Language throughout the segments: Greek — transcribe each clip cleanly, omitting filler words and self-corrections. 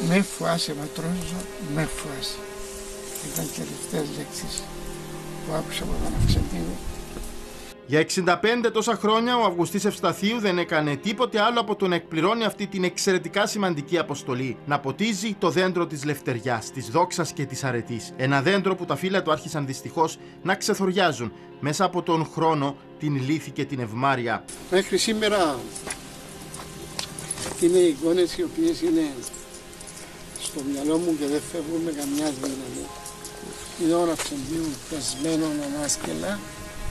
Με φουάσε Ματρόζο, με φουάσε. Ήταν και τελευταίες λέξεις που άκουσα από τον Αυξεντίου. Για 65 τόσα χρόνια ο Αυγουστής Ευσταθίου δεν έκανε τίποτε άλλο από το να εκπληρώνει αυτή την εξαιρετικά σημαντική αποστολή. Να ποτίζει το δέντρο της λευτεριάς, της δόξας και της αρετής. Ένα δέντρο που τα φύλλα του άρχισαν δυστυχώς να ξεθοριάζουν μέσα από τον χρόνο, την λύθη και την ευμάρεια. Μέχρι σήμερα είναι οι εικόνες οι οποίες είναι στο μυαλό μου και δεν φεύγουν με καμιά δύναμη. Είδα τον Αυξεντίου πεσμένο ανάσκελα.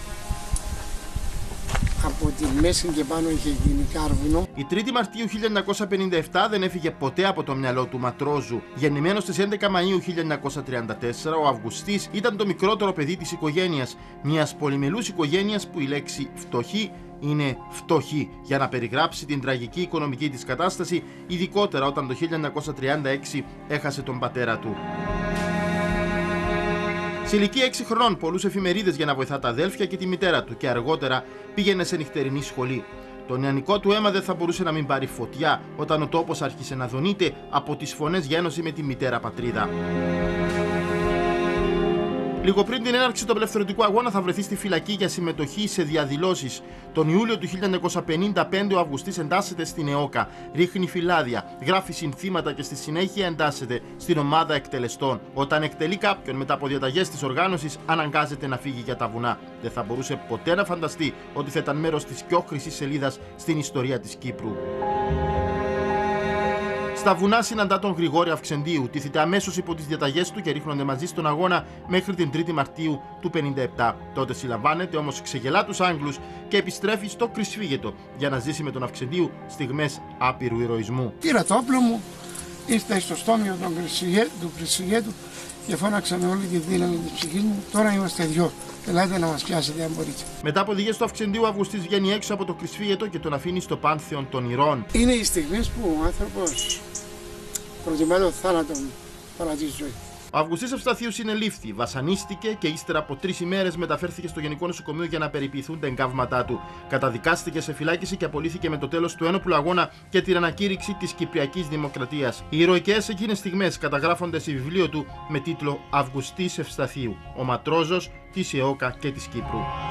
Από τη μέση και πάνω είχε γίνει κάρβουνο. Η 3η Μαρτίου 1957 δεν έφυγε ποτέ από το μυαλό του Ματρόζου. Γεννημένος στις 11 Μαΐου 1934, ο Αυγουστής ήταν το μικρότερο παιδί της οικογένειας. Μιας πολυμελούς οικογένειας που η λέξη φτωχή είναι φτωχή, για να περιγράψει την τραγική οικονομική της κατάσταση, ειδικότερα όταν το 1936 έχασε τον πατέρα του. Σε ηλικία 6 χρονών πολλούς εφημερίδες για να βοηθά τα αδέλφια και τη μητέρα του και αργότερα πήγαινε σε νυχτερινή σχολή. Το νεανικό του αίμα δεν θα μπορούσε να μην πάρει φωτιά όταν ο τόπος άρχισε να δονείται από τις φωνές για ένωση με τη μητέρα πατρίδα. Λίγο πριν την έναρξη του απελευθερωτικού αγώνα θα βρεθεί στη φυλακή για συμμετοχή σε διαδηλώσεις. Τον Ιούλιο του 1955 ο Αυγουστής εντάσσεται στην ΕΟΚΑ, ρίχνει φυλάδια, γράφει συνθήματα και στη συνέχεια εντάσσεται στην ομάδα εκτελεστών. Όταν εκτελεί κάποιον μετά από διαταγές της οργάνωσης, αναγκάζεται να φύγει για τα βουνά. Δεν θα μπορούσε ποτέ να φανταστεί ότι θα ήταν μέρος της πιο χρυσής σελίδας στην ιστορία της Κύπρου. Στα βουνά συναντά τον Γρηγόρη Αυξεντίου, τίθεται αμέσως υπό τις διαταγές του και ρίχνονται μαζί στον αγώνα μέχρι την 3η Μαρτίου του 1957. Τότε συλλαμβάνεται, όμως ξεγελά τους Άγγλους και επιστρέφει στο Κρυσφύγετο για να ζήσει με τον Αυξεντίου στιγμές άπειρου ηρωισμού. Πήρα το όπλο μου, ήρθα στο στόμιο του Κρυσφυγέτου και φώναξα με όλη τη δύναμη της ψυχής μου. Τώρα είμαστε δυο. Ελάτε να μας πιάσετε αν μπορείτε. Μετά από οδηγίες του Αυξεντίου, ο Αυγουστής βγαίνει έξω από το Κρυσφύγετο και τον αφήνει στο πάνθεον των ηρώων. Είναι οι στιγμές που ο άνθρωπος προτιμά το θάνατο παρά τη ζωή. Ο Αυγουστής Ευσταθίου συνελήφθη, βασανίστηκε και ύστερα από 3 ημέρες μεταφέρθηκε στο Γενικό Νοσοκομείο για να περιποιηθούν τα εγκάβματά του. Καταδικάστηκε σε φυλάκιση και απολύθηκε με το τέλος του ένοπλου αγώνα και την ανακήρυξη της Κυπριακής Δημοκρατίας. Οι ηρωικές εκείνες στιγμές καταγράφονται σε βιβλίο του με τίτλο Αυγουστής Ευσταθίου, ο Ματρόζος της ΕΟΚΑ και της Κύπρου.